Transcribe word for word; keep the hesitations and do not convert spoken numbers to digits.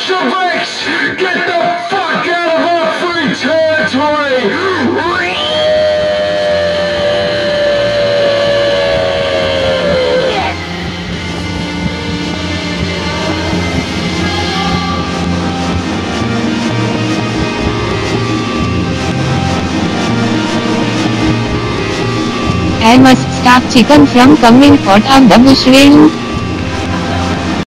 Bolsheviks, get the fuck out of our free territory! I must stop chicken from coming out of the bush.